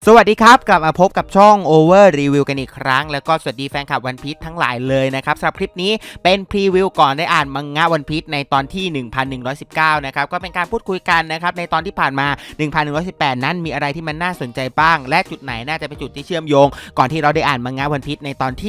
สวัสดีครับกลับมาพบกับช่อง Over Review กันอีกครั้งแล้วก็สวัสดีแฟนคลับวันพีซทั้งหลายเลยนะครับสำหรับคลิปนี้เป็นพรีวิวก่อนได้อ่านมังงะวันพีซในตอนที่ 1119 นะครับก็เป็นการพูดคุยกันนะครับในตอนที่ผ่านมา 1118 นั้นมีอะไรที่มันน่าสนใจบ้างและจุดไหนน่าจะเป็นจุดที่เชื่อมโยงก่อนที่เราได้อ่านมังงะวันพีซในตอนที่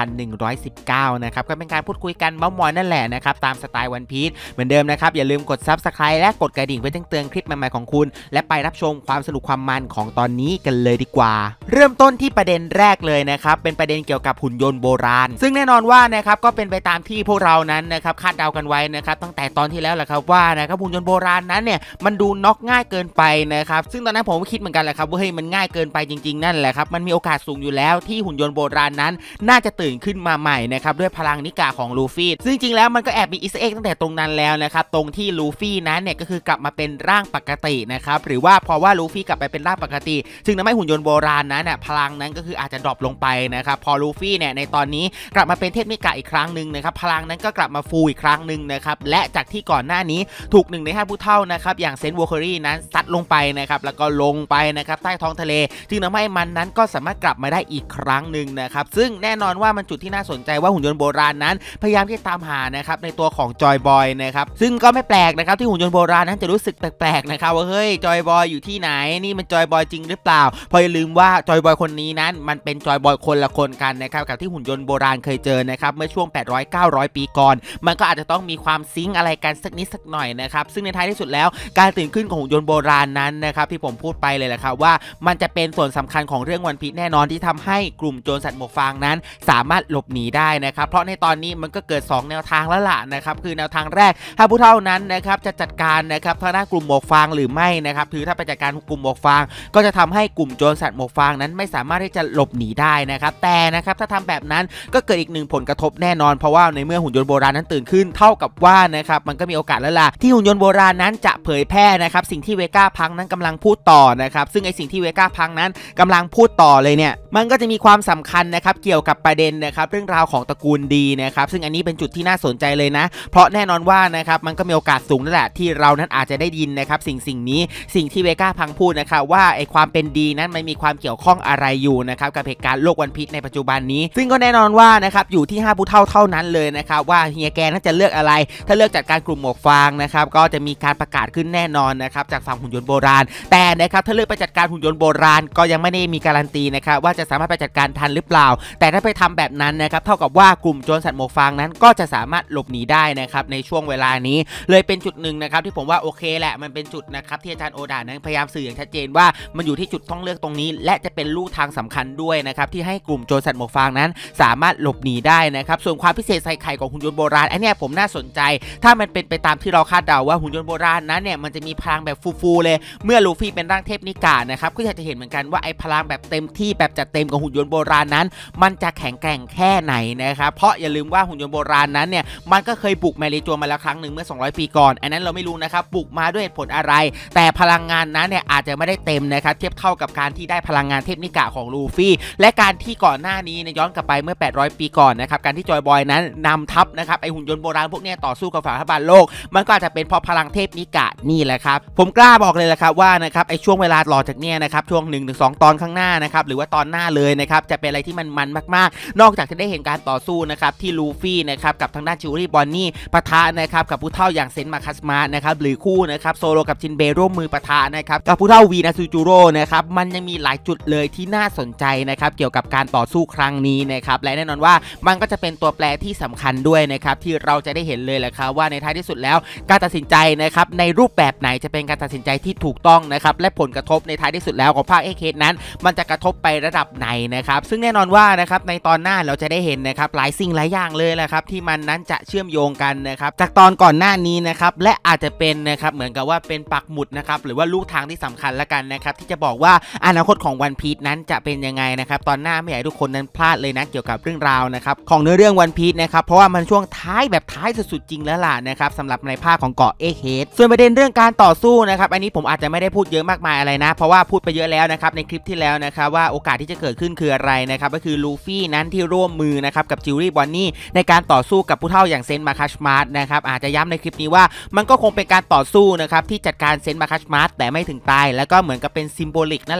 1119 นะครับก็เป็นการพูดคุยกันเม้ามอยนั่นแหละนะครับตามสไตล์วันพีซเหมือนเดิมนะครับอย่าลืมกด Subscribe และกดกระดิ่งเพื่อแจ้งเตือนคลิปใหม่ๆของคุณและไปรับชมความสนุกความมันของตอนนี้กันเลยดีกว่าเริ่มต้นที่ประเด็นแรกเลยนะครับเป็นประเด็นเกี่ยวกับหุ่นยนต์โบราณซึ่งแน่นอนว่านะครับก็เป็นไปตามที่พวกเรานั้นนะครับคาดเดากันไว้นะครับตั้งแต่ตอนที่แล้วแหละครับว่านะครับหุ่นยนต์โบราณนั้นเนี่ยมันดูน็อกง่ายเกินไปนะครับซึ่งตอนนั้นผมก็คิดเหมือนกันแหละครับว่าเฮ้ยมันง่ายเกินไปจริงๆนั่นแหละครับมันมีโอกาสสูงอยู่แล้วที่หุ่นยนต์โบราณนั้นน่าจะตื่นขึ้นมาใหม่นะครับด้วยพลังนิกาของลูฟี่ซึ่งจริงแล้วมันก็แอบมีอีสเอ็กตั้งแต่ตรงนั้นแล้วนะครับตรงที่ลูฟี่นั้นเนี่ยก็คือกลับมาเป็นร่างปกตินะครับหรือว่าพอว่าลูฟี่กลับไปเป็นร่างปกติซึ่งทำให้หุ่นยนต์โบราณนั้นพลังนั้นก็คืออาจจะดรอปลงไปนะครับพอลูฟี่เนี่ยในตอนนี้กลับมาเป็นเทพนิกะอีกครั้งหนึ่งนะครับพลังนั้นก็กลับมาฟูอีกครั้งหนึ่งนะครับและจากที่ก่อนหน้านี้ถูก1 ใน 5ผู้เฒ่านะครับอย่างเซนต์วอลเคอรี่นั้นซัดลงไปนะครับแล้วก็ลงไปนะครับใต้ท้องทะเลจึงทำให้มันนั้นก็สามารถกลับมาได้อีกครั้งหนึ่งนะครับซึ่งแน่นอนว่ามันจุดที่น่าสนใจว่าหุ่นยนต์โบราณนั้นพยายามที่จะตามหานะครับในตัวของจอยบอยนะครับซึ่งก็ไม่แปลกนะครับที่หุ่นยนต์โบราณนั้นจะรู้สึกแปลกๆนะครับว่าเฮ้ยจอยบอยอยู่ที่ไหนนี่มันจอยบอยจริงหรือเปล่าพออย่าลืมว่าจอยบอยคนนี้นั้นมันเป็นจอยบอยคนละคนกันนะครับกับที่หุ่นยนต์โบราณเคยเจอนะครับเมื่อช่วง800-900 ปีก่อนมันก็อาจจะต้องมีความซิงค์อะไรกันสักนิดสักหน่อยนะครับซึ่งในท้ายที่สุดแล้วการตื่นขึ้นของหุ่นยนต์โบราณนั้นนะครับที่ผมพูดไปเลยแหละครับว่ามันจะเป็นส่วนสำคัญของเรื่องวันพีซแน่นอนที่ทำให้กลุ่มโจรสัตว์หมวกฟางนั้นสามารถหลบหนีได้นะครับเพราะในตอนนี้มันก็เกิด2แนวทางแล้วล่ะนะครับคือแนวทางแรกถ้าผู้เฒ่านั้นนะครับจะจัดการนะครับทางด้านกลุ่มหมวกฟางหรือไม่นะครับคือถ้าไปจัดการกลุ่มหมวกฟางก็จะทำให้กลุ่มโจรสัตว์หมวกฟางนั้นไม่สามารถที่จะหลบหนีได้นะครับแต่นะครับถ้าทำแบบนั้นก็เกิดอีก1ผลกระทบแน่นอนเพราะว่าในเมื่อหุ่นยนต์โบราณนั้นตื่นขึ้นเท่ากับว่านะครับมันก็มีโอกาสแล้วล่ะที่หุ่นยนต์โบราณนั้นจะเผยแพร่นะครับสิ่งที่เวก้าพังนั้นกำลังพูดต่อนะครับซึ่งไอสิ่งที่เวก้าพังนั้นกำลังพูดต่อเลยเนี่ยมันก็จะมีความสำคัญนะครับเกี่ยวกับประเด็นนะครับเรื่องราวของตระกูลดีนะครับซึ่งอันนี้เป็นจุดที่น่าสนใจเลยนะเพราะแน่นอนว่านะครับมันก็มีโอกาสสูงนั่นแหละที่เรานั้นอาจจะได้ยินนะครับสิ่งนี้สิ่งที่เวก้าพังพูดนะครับว่าไอความเป็นดีนั้นมันมีความเกี่ยวข้องอะไรอยู่นะครับกับเหตุการณ์โลกวันพีซในปัจจุบันนี้ซึ่งก็แน่นอนว่านะครับอยู่ที่5ผู้เฒ่าเท่านั้นเลยนะครับว่าเฮียแกน่าจะเลือกอะไรถ้าเลือกจัดการกลุ่มหมวกฟางนะครับก็จะมีการประกาศขึ้นแน่นอนนะครับจากฝั่งหุ่นยนต์โบราณแต่นะครับถ้าเลือกไปจัดการหุ่นยนต์โบราณก็ยังไม่ได้มีการันตีนะครับว่าจะสามารถไปจัดการทันหรือเปล่าแต่ถ้าไปทำแบบนั้นนะครับเท่ากับว่ากลุ่มโจรสัตว์หมวกฟางนั้นก็จะสามารถหลบหนีได้นะครับในช่วงเวลานี้เลยเป็นจุดหนึ่งนะครับที่ผมว่าโอเคแหละมันเป็นจุดนะครับที่อาจารย์โอดานั้นพยายามสื่ออย่างชัดเจนว่ามันอยู่ที่จุดต้องเลือกตรงนี้และจะเป็นลู่ทางสำคัญด้วยนะครับที่ให้กลุ่มโจรสัตว์หมวกฟางนั้นสามารถหลบหนีได้นะครับส่วนความพิเศษใส่ไข่ของหุ่นยนต์โบราณไอ้นี่ผมน่าสนใจถ้ามันเป็นไปตามที่เราคาดเดาว่าหุ่นยนต์โบราณนั้นเนี่ยมันจะมีพลังแบบฟูๆเลยเมื่อลูฟี่เป็นร่างเทพนิกานะครับก็อยากจะเห็นเหมือนกันว่าไอ้พลังแบบเต็มที่แบบจัดเต็มของหุ่นยนต์โบราณนั้นมันจะแข็งแกร่งแค่ไหนนะครับเพราะอย่าลืมว่าหุ่นยนต์โบราณนั้นเนี่ยมันก็เคยบุกแมริจัวมาแล้วครั้งหนึ่งเมื่อ200 ปีก่อนอันนั้นเราไม่รู้นะครับบุกมาด้วยเหตุผลอะไรแต่พลังงานนั้นเนี่ยอาจจะไม่ได้เต็มนะครับเทียบเท่ากับการที่ได้พลังงานเทพนิกาของลูฟี่และการที่ก่อนหน้านี้ย้อนกลับไปเมื่อ800 ปีก่อนนะครับการที่จอยบอยนั้นนำทัพนะครับไอหุ่นยนต์โบราณพวกนี้ต่อสู้กับฝ่ายรัฐบาลโลกมันก็อาจจะเป็นเพราะพลังเทพนิกะนี่แหละครับผมกล้าบอกเลยแหละครับว่านะครับไอช่วงเวลาต่อจากเนี้ยนะครับช่วง 1-2 ตอนข้างหน้านะครับหรือว่าตอนหน้าเลยนะครับจะเป็นอะไรที่มันมากๆนอกจากจะได้เห็นการต่อสู้นะครับที่ลูฟี่นะครับกับทางด้านจิวรี่บอนนี่ปะทะนะครับกับผู้เฒ่าอย่างเซนต์มาคัสมานะครับหรือคู่นะครับโซโลกับจินเบร่วมมือปะทะนะครับกับผู้เฒ่าวีนาซูจูโร่นะครับมันยังมีหลายจุดเลยที่น่าสนใจนะครับเกี่ยวกับการต่อสู้ครั้งนี้นะครับและแน่นอนว่ามันก็จะเป็นตัวแปรที่สำคัญด้วยนะครับที่เราจะได้เห็นเลยแหละครับว่าในท้ายที่สุดแล้วการตัดสินใจนะครับในรูปแบบไหนจะเป็นการตัดสินใจที่ถูกต้องนะครับและผลกระทบในท้ายที่สุดแล้วของภาคเอเคนั้นมันจะกระทบไประดับไหนนะครับซึ่งแน่นอนว่านะครับในตอนหน้าเราจะได้เห็นนะครับหลายสิ่งหลายอย่างเลยแหละครับที่มันนั้นจะเชื่อมโยงกันนะครับจากตอนก่อนหน้านี้นะครับและอาจจะเป็นนะครับเหมือนกับว่าเป็นปักหมุดนะครับหรือว่าลูกทางที่สำคัญละกันนะครับที่จะบอกว่าอนาคตของวันพีซนั้นจะเป็นยังไงนะครับตอนหน้าไม่อยากให้ทุกคนนั้นพลาดเลยนะเกี่ยวกับเรื่องราวนะครับของเนื้อเรื่องวันพีซนะครับเพราะว่ามันช่วงท้ายแบบท้ายสุดๆจริงแล้วล่ะนะครับสำหรับในภาคของเกาะเอเคดส่วนประเด็นเรื่องการต่อสู้นะครับอันนี้ผมอาจจะไม่ได้พูดเยอะมากมายอะไรนะเพราะว่าพูดไปเยอะแล้วนะครับในคลิปที่แล้วนะครับว่าโอกาสที่จะเกิดขึ้นคืออะไรนะครับก็คือลูฟี่นั้นที่ร่วมมือนะครับกับจิวรี่บอนนี่ในการต่อสู้กับผู้เฒ่าอย่างเซนต์มาคัสมาร์นะครับอาจจะย้ำในคลิปนี้ว่ามันก็คงเป็นการต่อสู้นะครับที่จัดการเซนต์มาคัสมาร์แต่ไม่ถึงตายแล้วก็เหมือนกับเป็นซิมโบลิกนั่นแหละ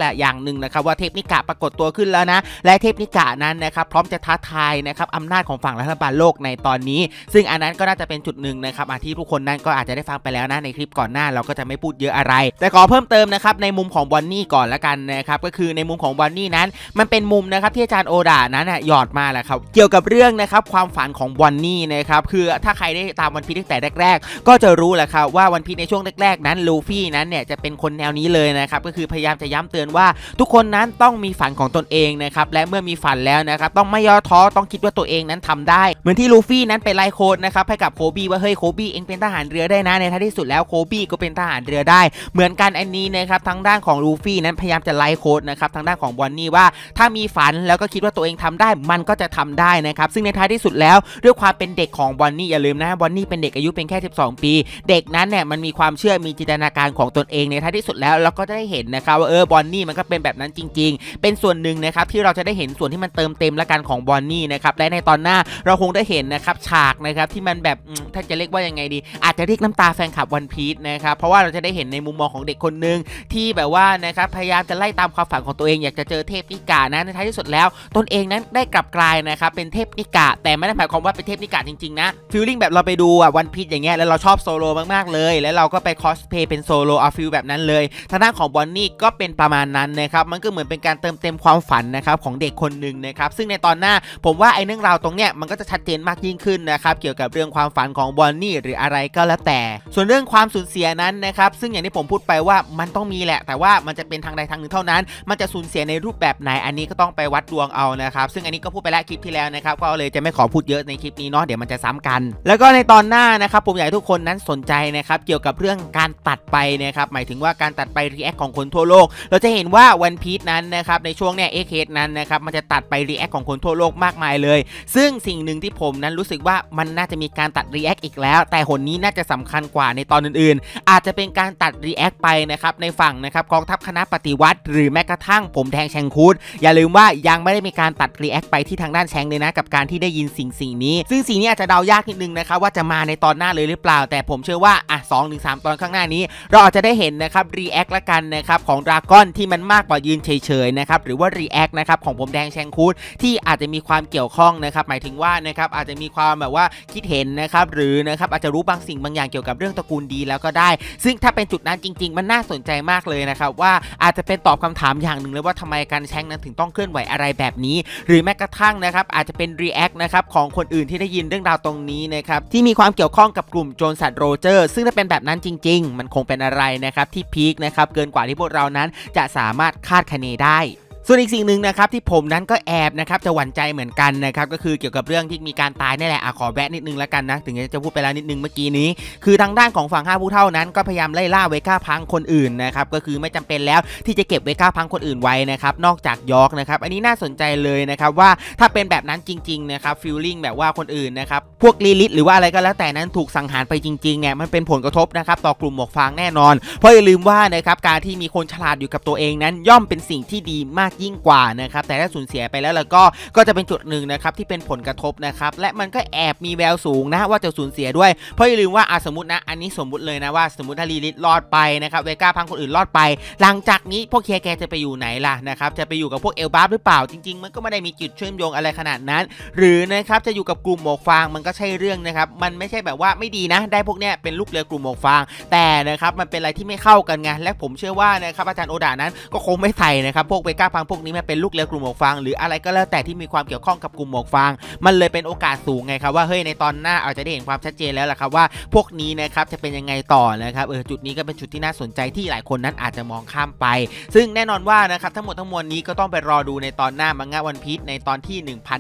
แหละอย่างหนึ่งนะครับว่าเทพนิกะปรากฏตัวขึ้นแล้วนะและเทพนิกะนั้นนะครับพร้อมจะท้าทายนะครับอำนาจของฝั่งรัฐบาลโลกในตอนนี้ซึ่งอันนั้นก็น่าจะเป็นจุดหนึ่งนะครับที่ทุกคนนั้นก็อาจจะได้ฟังไปแล้วนะในคลิปก่อนหน้าเราก็จะไม่พูดเยอะอะไรแต่ขอเพิ่มเติมนะครับในมุมของบอนนี่ก่อนละกันนะครับก็คือในมุมของบอนนี่นั้นมันเป็นมุมนะครับที่อาจารย์โอดานั้นหยอดมาแหละครับเกี่ยวกับเรื่องนะครับความฝันของบอนนี่นะครับคือถ้าใครได้ตามวันพีซตั้งแต่แรกๆก็จะรู้แหละครับว่าวันพีซในช่วงแรกๆนั้นลูฟี่นั้นเนี่ยจะเป็นคนแนวนี้เลยนะครับก็คือพยายามจะย้ำเตือนว่าทุกคนนั้นต้องมีฝันของตนเองนะครับและเมื่อมีฝันแล้วนะครับต้องไม่ย่อท้อต้องคิดว่าตัวเองนั้นทำได้เหมือนที่ลูฟี่นั้นไปไล่โค้ดนะครับให้กับโคบี้ว่าเฮ้ยโคบี้เองเป็นทหารเรือได้นะในท้ายที่สุดแล้วโคบี้ก็เป็นทหารเรือได้เหมือนกันอันนี้นะครับทางด้านของลูฟี่นั้นพยายามจะไล่โค้ดนะครับทางด้านของบอนนี่ว่าถ้ามีฝันแล้วก็คิดว่าตัวเองทำได้มันก็จะทำได้นะครับซึ่งในท้ายที่สุดแล้วด้วยความเป็นเด็กของบอนนี่อย่าลืมนะบอนนี่เป็นเด็กอายุเป็นแค่12 ปีเด็กนั้นเนี่ยมันมีความเชื่อมีจินตนาการของตนเองในท้ายที่สุดแล้วเราก็จะได้เห็นนะครับว่าบอนนี่มันก็เป็นแบบนั้นจริงๆเป็นส่วนหนึ่งนะครับที่เราจะได้เห็นส่วนที่มันเติมเต็มละกันของบอนนี่นะครับและในตอนหน้าเราคงได้เห็นนะครับฉากนะครับที่มันแบบถ้าจะเรียกว่ายังไงดีอาจจะเรียกน้ำตาแฟนคลับวันพีซนะครับเพราะว่าเราจะได้เห็นในมุมมองของเด็กคนหนึ่งที่แบบว่านะครับพยายามจะไล่ตามความฝันของตัวเองอยากจะเจอเทพนิกะนะในท้ายที่สุดแล้วตนเองนั้นได้กลับกลายนะครับเป็นเทพนิกะแต่ไม่ได้หมายความว่าเป็นเทพนิกะจริงๆนะฟีลลิ่งแบบเราไปดูวันพีซอย่างเงี้ยแล้วเราชอบโซโลมากๆเลยแล้วเราก็ไปคอสเพย์เป็นโซโลเอาฟิลแบบนั้นเลยทางด้านของบอนนี่ก็เป็นประมาณนั้นนะครับมันก็เหมือนเป็นการเติมเต็มความฝันนะครับของเด็กคนหนึ่งนะครับซึ่งในตอนหน้าผมว่าไอ้เรื่องราวตรงเนี้ยมันก็จะชัดเจนมากยิ่งขึ้นนะครับเกี่ยวกับเรื่องความฝันของบอนนี่หรืออะไรก็แล้วแต่ส่วนเรื่องความสูญเสียนั้นนะครับซึ่งอย่างที่ผมพูดไปว่ามันต้องมีแหละแต่ว่ามันจะเป็นทางใดทางหนึ่งเท่านั้นมันจะสูญเสียในรูปแบบไหนอันนี้ก็ต้องไปวัดดวงเอานะครับซึ่งอันนี้ก็พูดไปแล้วคลิปที่แล้วนะครับก็เลยจะไม่ขอพูดเยอะในคลิปนี้เนาะเดี๋ยวมันจะซ้ำกันแล้วก็ในตอนหน้านะครับผมอยากให้ทุกคนนั้นสนใจนะครับเกี่ยวกับเรื่องการตัดไปนะครับหมายถึงว่าการตัดไปรีแอคของคนทั่วโลกเราจะเห็นว่าวันพีซนั้นนะครับในช่วงเนี้ยเคสนั้นนะครับมันจะตัดไปรีแอคของคนทั่วโลกมากมายเลยซึ่งสิ่งหนึ่งที่ผมนั้นรู้สึกว่ามันน่าจะมีการตัดรีแอคอีกแล้วแต่หนนี้น่าจะสำคัญกว่าในตอนอื่นๆอาจจะเป็นการตัดรีแอคไปนะครับในฝั่งนะครับกองทัพคณะปฏิวัติหรือแม้กระทั่งผมแทงแชงคูดอย่าลืมว่ายังไม่ได้มีการตัดรีแอคไปที่ทางด้านแชงเลยนะกับการที่ได้ยินสิ่งนี้ซึ่งสิ่งนี้อาจจะเดายากนิดนึงนะครับว่าจะมาในตอนหน้าเลยหรือเปล่าแต่ผมเชื่อว่า2-3 ตอนข้างหน้านี้เราอาจจะได้เห็นนะครับรีแอคละกันนะครับของดราก้อนที่มันมากกว่ายืนเฉยๆนะครับหรือว่ารีแอคนะครับของผมแดงแชงคูดที่อาจจะมีความเกี่ยวข้องนะครับหมายถึงว่านะครับอาจจะมีความแบบว่าคิดเห็นนะครับหรือนะครับอาจจะรู้บางสิ่งบางอย่างเกี่ยวกับเรื่องตระกูลดีแล้วก็ได้ซึ่งถ้าเป็นจุดนั้นจริงๆมันน่าสนใจมากเลยนะครับว่าอาจจะเป็นตอบคำถามอย่างหนึ่งเลยว่าทำไมการแชงนั้นถึงต้องเคลื่อนไหวอะไรแบบนี้หรือแม้กระทั่งนะครับอาจจะเป็นรีแอคนะครับของคนอื่นที่ได้ยินเรื่องราวตรงนี้นะครับที่มีความเกี่ยวข้องกับกลุ่มโจรสัตว์โรเจอร์ซึ่งถ้าเป็นแบบนั้นจริงๆมันคงเป็นอะไรนะครับที่พีคนะครับเกินกว่าที่พวกเรานั้นจะสามารถคาดคะเนได้ส่วนอีกสิ่งหนึ่งนะครับที่ผมนั้นก็แอบนะครับจะหวั่นใจเหมือนกันนะครับก็คือเกี่ยวกับเรื่องที่มีการตายนี่แหละขอแวะนิดนึงแล้วกันนะถึงจะพูดไปแล้วนิดนึงเมื่อกี้นี้คือทางด้านของฝั่ง5 ผู้เฒ่านั้นก็พยายามไล่ล่าเวก้าพังคนอื่นนะครับก็คือไม่จำเป็นแล้วที่จะเก็บเวก้าพังคนอื่นไว้นะครับนอกจากยอร์กนะครับอันนี้น่าสนใจเลยนะครับว่าถ้าเป็นแบบนั้นจริงๆนะครับฟีลลิ่งแบบว่าคนอื่นนะครับพวกลีลิทหรือว่าอะไรก็แล้วแต่นั้นถูกสังหารไปจริงๆเนี่ยมันเป็นผลกระทบนะครับต่อกลุ่มหมวกฟางแน่นอนเพราะอย่าลืมว่านะครับการที่มีคนฉลาดอยู่กับตัวเองนั้นย่อมเป็นสิ่งที่ดีมากยิ่งกว่านะครับแต่ถ้าสูญเสียไปแล้วก็จะเป็นจุดหนึ่งนะครับที่เป็นผลกระทบนะครับและมันก็แอบมีแววสูงนะว่าจะสูญเสียด้วยเพราะอย่าลืมว่าสมมตินะอันนี้สมมติเลยนะว่าสมมติถ้าลีลิทรอดไปนะครับเวก้าพังคนอื่นรอดไปหลังจากนี้พวกแกจะไปอยู่ไหนล่ะนะครับจะไปอยู่กับพวกเอลบาร์หรือเปล่าจริงๆมันก็ไม่ได้มีจุดเชื่อมโยงอะไรขนาดนั้นหรือนะครับจะอยู่กับกลุ่มหมวกฟางมันก็ใช่เรื่องนะครับมันไม่ใช่แบบว่าไม่ดีนะได้พวกเนี้ยเป็นลูกเรือกลุ่มหมวกฟางแต่นะครับมันเป็นอะไรที่ไม่เข้ากันไงและผมเชื่อว่านะครับอาจารย์โอดานั้นก็คงไม่ใส่นะครับพวกเวก้าพังพวกนี้มาเป็นลูกเรือกลุ่มหมวกฟางหรืออะไรก็แล้วแต่ที่มีความเกี่ยวข้องกับกลุ่มหมวกฟางมันเลยเป็นโอกาสสูงไงครับว่าเฮ้ยในตอนหน้าอาจจะได้เห็นความชัดเจนแล้วล่ะครับว่าพวกนี้นะครับจะเป็นยังไงต่อนะครับจุดนี้ก็เป็นจุดที่น่าสนใจที่หลายคนนั้นอาจจะมองข้ามไปซึ่งแน่นอนว่านะครับทั้งหมดทั้งมวลนี้ก็ต้องไปรอดูในตอนหน้ามังงะวันพีซในตอนที่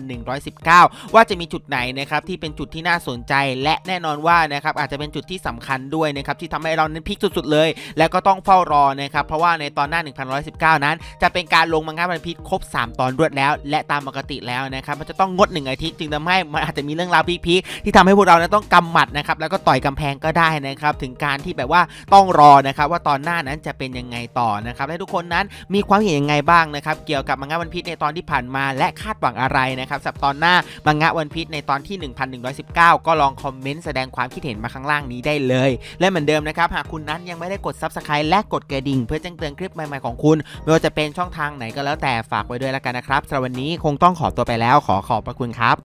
1119ว่าจะมีจุดไหนนะครับที่เป็นจุดที่น่าสนใจและแน่นอนว่านะครับอาจจะเป็นจุดที่สำคัญด้วยนะครับที่ทำให้เรานั้นพลิกสุดๆเลยแล้วก็ต้องเฝ้ารอนะครับเพราะว่าในตอนหน้า1119นั้นจะเป็นการลงมังมังงะวันพีชครบ3ตอนรวดแล้วและตามปกติแล้วนะครับมันจะต้องงด1อาทิตย์จึงทำให้มันอาจจะมีเรื่องราวพีคๆที่ทำให้พวกเราต้องกำหมัดนะครับแล้วก็ต่อยกำแพงก็ได้นะครับถึงการที่แบบว่าต้องรอนะครับว่าตอนหน้านั้นจะเป็นยังไงต่อนะครับและทุกคนนั้นมีความเห็นยังไงบ้างนะครับเกี่ยวกับมังงะวันพีชในตอนที่ผ่านมาและคาดหวังอะไรนะครับสำหรับตอนหน้ามังงะวันพีชในตอนที่1119ก็ลองคอมเมนต์แสดงความคิดเห็นมาข้างล่างนี้ได้เลยและเหมือนเดิมนะครับหากคุณนั้นยังไม่ได้กด Subscribe และกดกระดิ่งเพื่อแจ้งเตือนคลิปใหม่ๆของคุณไม่ว่าจะเป็นช่องทางไหนก็แล้วแต่ฝากไว้ด้วยแล้วกันนะครับสำหรับวันนี้คงต้องขอตัวไปแล้วขอบพระคุณครับ